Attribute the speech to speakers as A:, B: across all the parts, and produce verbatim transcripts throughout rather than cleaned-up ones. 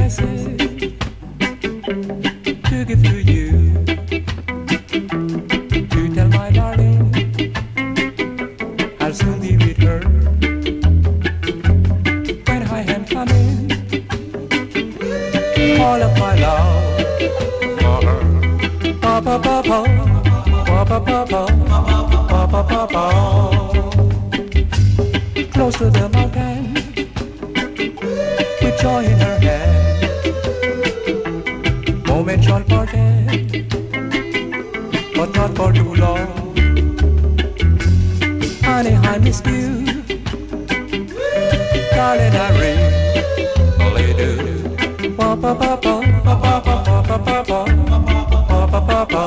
A: message to give to you, to tell my darling I'll soon be with her. When I am coming, all of my love for her. Pa pa pa pa, pa pa pa pa, pa pa pa pa. Close to the mountain, with joy in her hand, moment shall forget, but not for too long. Honey, I miss you, darling, I really do. Pa pa pa pa, pa pa pa pa pa pa pa pa pa pa.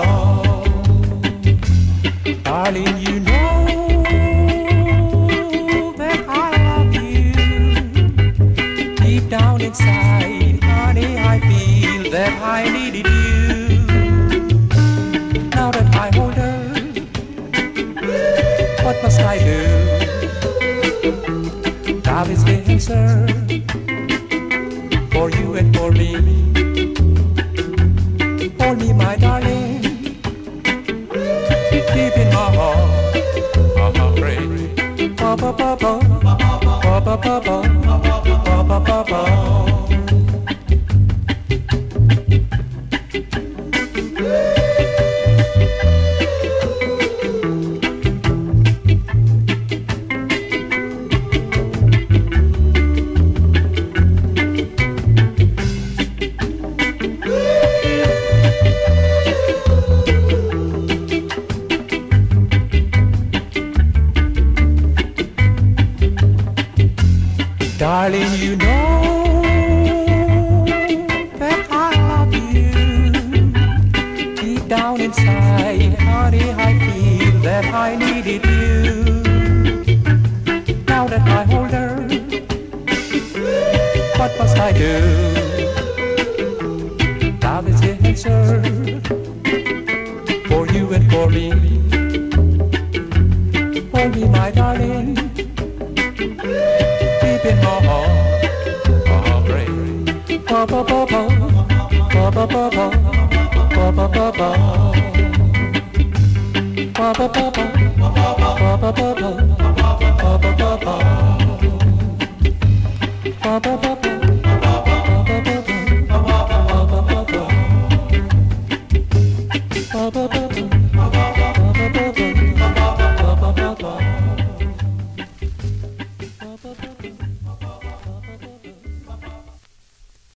A: Darling, you know that I love you. Deep down inside, honey, I feel that I needed you. Now that I hold her, what must I do? Love is the answer for you and for me. Hold me, my darling, deep in my heart. I'm afraid. Pa pa pa pa, pa pa pa pa, pa pa pa pa. Darling, you know that I love you. Deep down inside, honey, I feel that I needed you. Now that I hold her, what must I do? Love is the answer for you and for me. Hold me, my darling, in my heart, I'm brave. Pa pa pa pa, pa pa pa pa, pa pa pa pa. Pa pa pa pa, pa pa pa pa, pa pa pa pa. Pa pa pa pa.